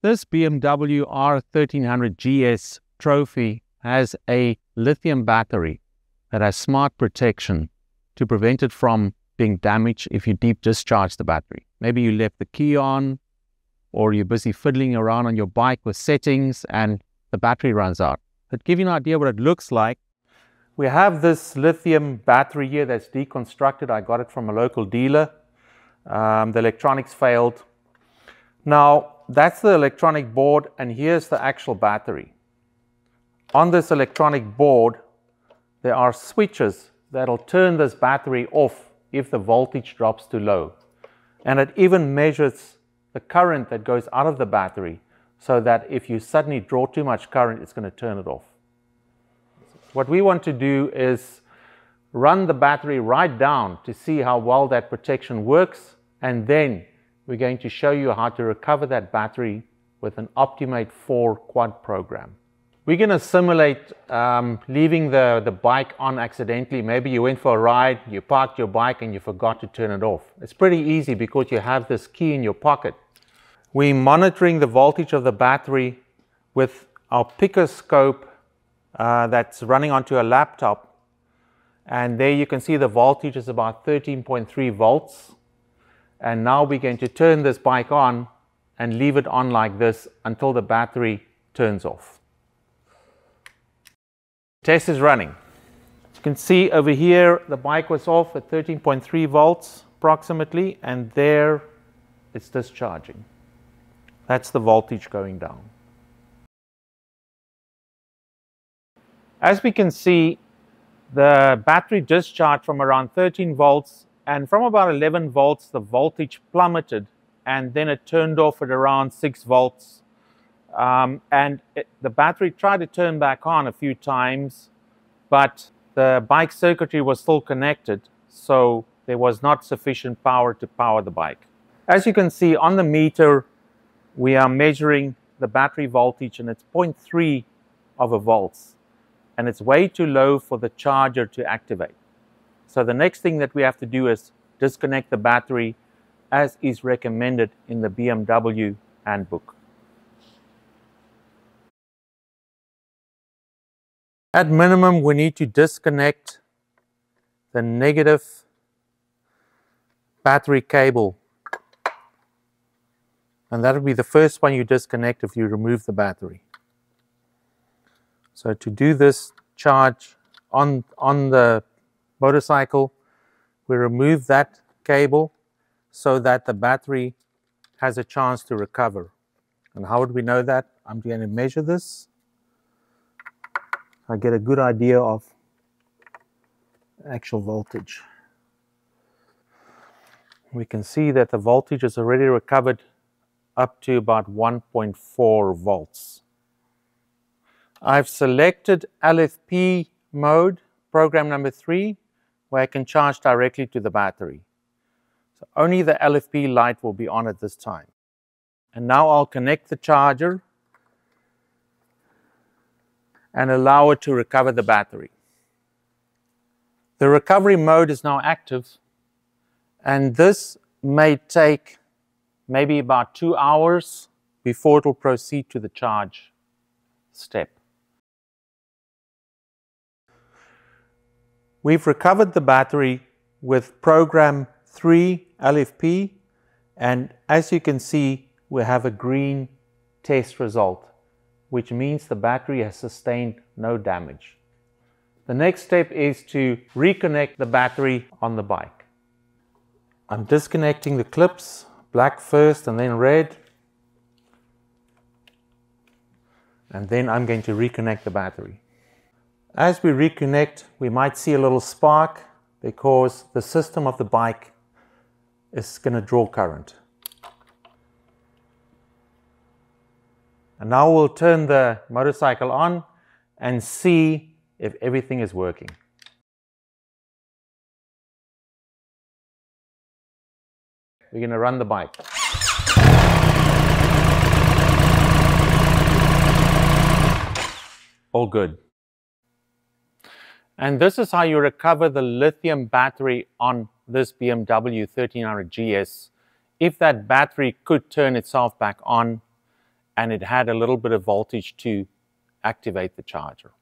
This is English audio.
This BMW R1300GS trophy has a lithium battery that has smart protection to prevent it from being damaged if you deep discharge the battery. Maybe you left the key on, or you're busy fiddling around on your bike with settings and the battery runs out. To give you an idea what it looks like, we have this lithium battery here that's deconstructed. I got it from a local dealer. The electronics failed. Now, that's the electronic board, and here's the actual battery. On this electronic board, there are switches that'll turn this battery off if the voltage drops too low. And it even measures the current that goes out of the battery, so that if you suddenly draw too much current, it's going to turn it off. What we want to do is run the battery right down to see how well that protection works, and then we're going to show you how to recover that battery with an OptiMate 4 quad program. We're going to simulate leaving the bike on accidentally. Maybe you went for a ride, you parked your bike and you forgot to turn it off. It's pretty easy because you have this key in your pocket. We're monitoring the voltage of the battery with our picoscope that's running onto a laptop. And there you can see the voltage is about 13.3 volts. And now we're going to turn this bike on and leave it on like this until the battery turns off. Test is running. You can see over here the bike was off at 13.3 volts approximately, and there it's discharging. That's the voltage going down. As we can see, the battery discharged from around 13 volts, and from about 11 volts the voltage plummeted, and then it turned off at around 6 volts. The battery tried to turn back on a few times, but the bike circuitry was still connected, so there was not sufficient power to power the bike. As you can see on the meter, we are measuring the battery voltage, and it's 0.3 of a volts, and it's way too low for the charger to activate. So the next thing that we have to do is disconnect the battery, as is recommended in the BMW handbook. At minimum, we need to disconnect the negative battery cable. And that will be the first one you disconnect if you remove the battery. So to do this charge on the motorcycle, we remove that cable so that the battery has a chance to recover. And how would we know that? I'm going to measure this. I get a good idea of actual voltage. We can see that the voltage is already recovered up to about 1.4 volts. I've selected LFP mode, program number 3, where I can charge directly to the battery. So only the LFP light will be on at this time. And now I'll connect the charger and allow it to recover the battery. The recovery mode is now active, and this may take maybe about 2 hours before it will proceed to the charge step. We've recovered the battery with program 3 LFP, and as you can see, we have a green test result, which means the battery has sustained no damage. The next step is to reconnect the battery on the bike. I'm disconnecting the clips, black first and then red. And then I'm going to reconnect the battery. As we reconnect, we might see a little spark because the system of the bike is going to draw current. And now we'll turn the motorcycle on and see if everything is working. We're going to run the bike. All good. And this is how you recover the lithium battery on this BMW 1300GS. If that battery could turn itself back on, and it had a little bit of voltage to activate the charger.